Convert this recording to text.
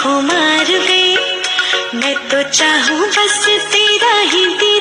खुमार वे। मैं तो चाहूँ बस तेरा ही